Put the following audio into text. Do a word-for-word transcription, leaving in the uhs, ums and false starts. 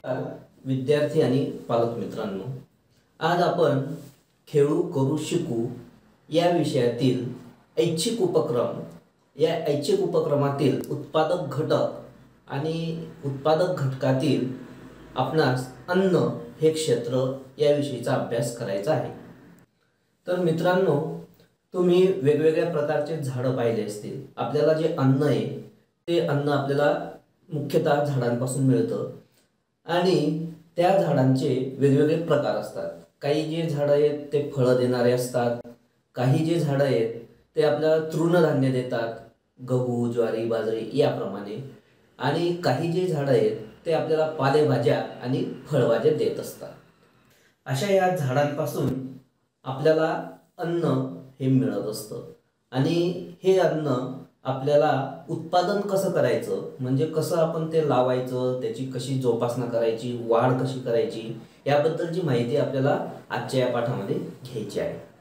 विद्यार्थी आणि पालक मित्रांनो, आज आपण खेळू करू शिकू या विषयातील ऐच्छिक उपक्रम या ऐच्छिक उपक्रमातील उत्पादक घटक आणि उत्पादक घटकातील आपणास अन्न हे क्षेत्र याविषयीचा अभ्यास करायचा आहे। तर मित्रांनो, तुम्ही वेगवेगळ्या प्रकारचे झाडं पाहिले असतील। आपल्याला जे अन्न आहे ते अन्न आपल्याला मुख्यतः झाडांपासून मिळतं आणि त्या झाडांचे वेगवेगळे प्रकार असतात। काही जे झाडं आहेत ते फळं देणारे असतात, काही जे झाडं आहेत ते आपल्याला तृणधान्य देतात, गहू ज्वारी बाजरी याप्रमाणे, आणि काही जे झाडं आहेत ते आपल्याला पालेभाज्या आणि फळभाज्या देत असतात। अशा या झाडांपासून आपल्याला अन्न हे मिळत असतं आणि हे अन्न आपल्याला उत्पादन कसं करायचं, म्हणजे कसं आपण ते लावायचं, त्याची कशी जोपासना करायची, वाढ कशी करायची, याबद्दलची माहिती आपल्याला आजच्या या पाठामध्ये घ्यायची आहे।